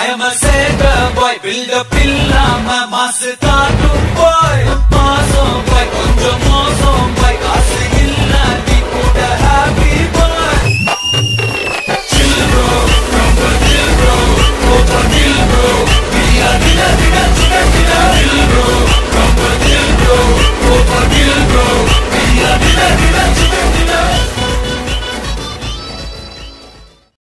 I am a sailor boy, build up illama, mass tattoo boy.